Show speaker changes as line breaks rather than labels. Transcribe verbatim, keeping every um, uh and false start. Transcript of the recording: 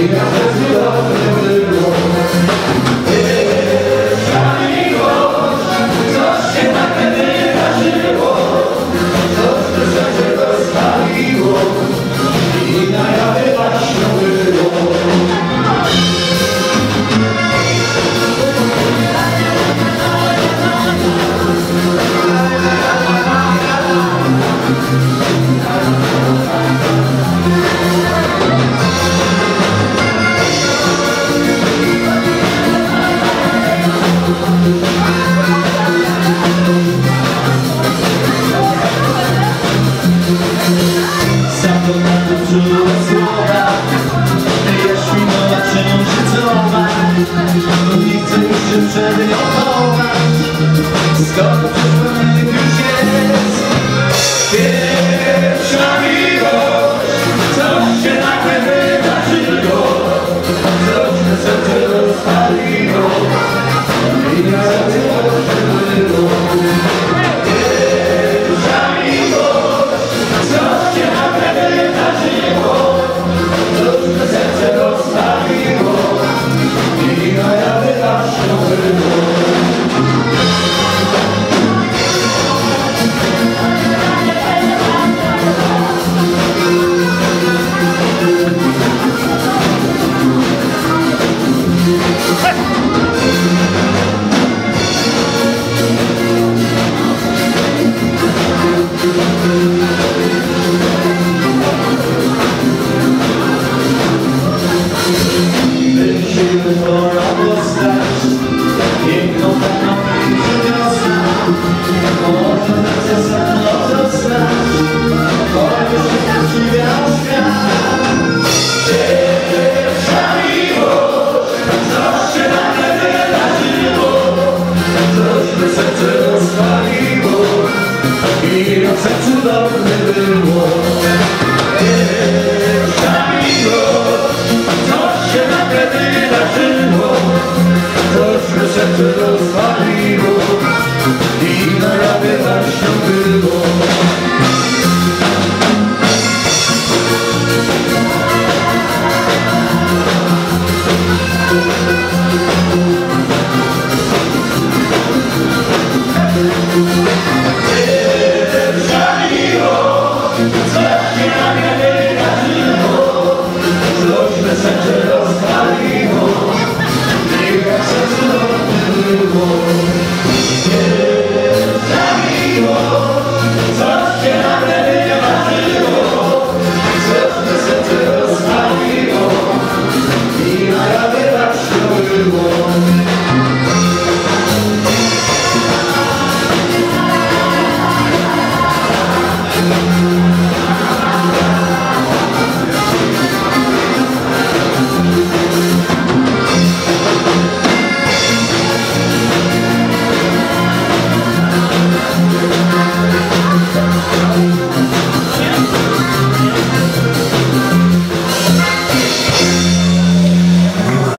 Nie chcę już się przed nią chować, skoro przyszła już jest pierwsza miłość. Coś się nagle wydarzyło, coś me serce rozpaliło i na serce było. Pierwsza miłość, coś się nagle wydarzyło, coś me serce rozpaliło i na jawie naszą było. Myślimy twoją postać, piękną taką przyniosła. Może chcę sam zostać, chociaż nie przywiał świat. Pierwsza miłość, coś się nagle wydarzyło, coś me serce rozpaliło i na sercu dał.